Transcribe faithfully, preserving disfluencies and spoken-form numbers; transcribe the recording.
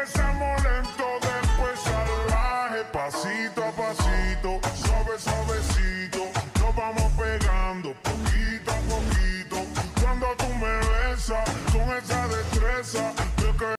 Empezamos lento, después salvaje, pasito a pasito, suave, suavecito, nos vamos pegando poquito a poquito. Cuando tú me besas con esa destreza,